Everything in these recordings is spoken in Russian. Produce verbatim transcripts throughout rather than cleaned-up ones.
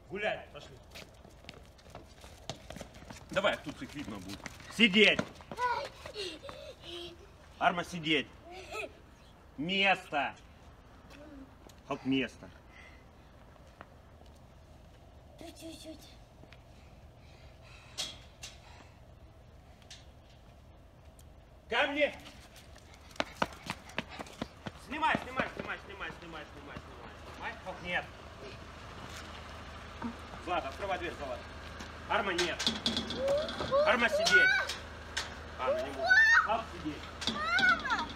Гулять, пошли. Давай, тут их видно будет. Сидеть. Арма, сидеть. Место. Хоп, место. Чуть-чуть. Ко мне. Снимай, снимай, снимай, снимай, снимай, снимай, снимай, снимай. Хоп, нет. Злата, открывай дверь, Злата. Арма, нет. Арма, сидеть. Анна, не может. Хоп, сидеть. Мама!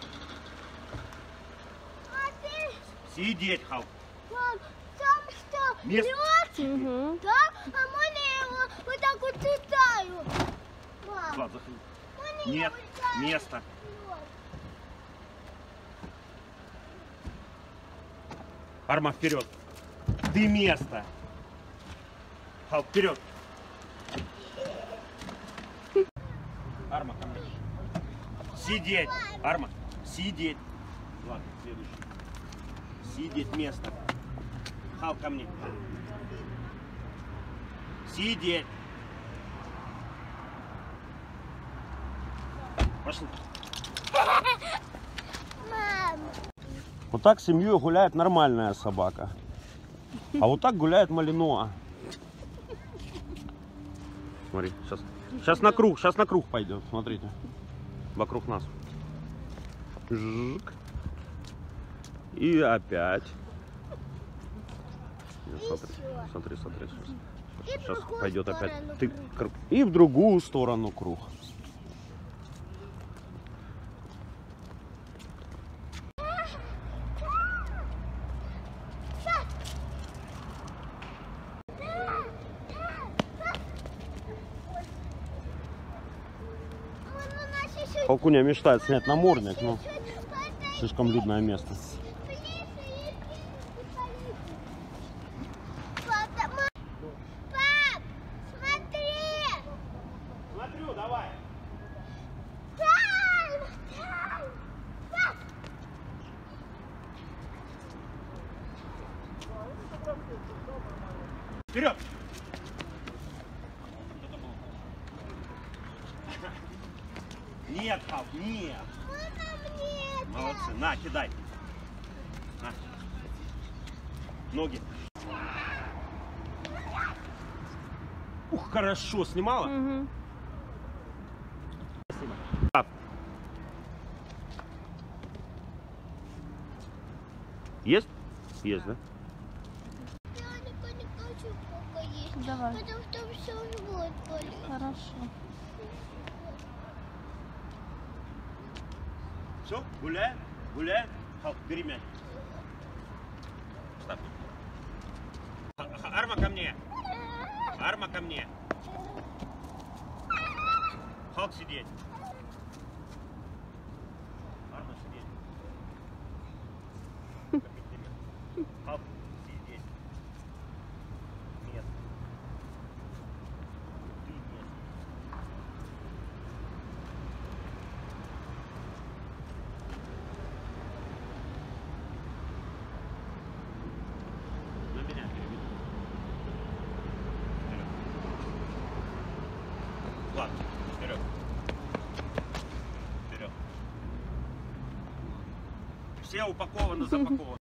А ты... Сидеть, Хоп. Мам, там что, Место. лед? Угу. Да? А можно я его вот так вот читаю? Мам, Злат, заходи. можно я Нет, вот так место. лед? Арма, вперед. Ты место. Хоп, вперед. Арма, ко мне. Сидеть. Арма, сидеть. Ладно, следующий. Сидеть, место. Хал, ко мне. Сидеть. Пошли. Мам, Вот так семьей гуляет нормальная собака. А вот так гуляет Малинуа. Смотри, сейчас, сейчас на круг, сейчас на круг пойдет. Смотрите, вокруг нас. Жик. И опять. Смотри, смотри, смотри. Сейчас, сейчас пойдет опять. Ты, круг. И в другую сторону круг. Халкуня мечтает снять намордник, но слишком людное место. Пап, смотри! Смотрю, давай. Вперед! Нет, Халк, нет. Молодцы. На, кидай. На. Ноги. Ух, хорошо, снимала? Угу. Пап. Есть? Есть, да? Я не хочу пока есть. Давай. Потому что все живот болит. Хорошо. Все, гуляем, гуляем. Халк, бери мяч. Ставь. Арма ко мне. Арма ко мне. Халк, сидеть. Арма, сидеть. Халк, сидеть. Нет. Ты нет. На меня переведи. Вперед. Ладно, вперед. Вперед. Все упакованы, запакованы.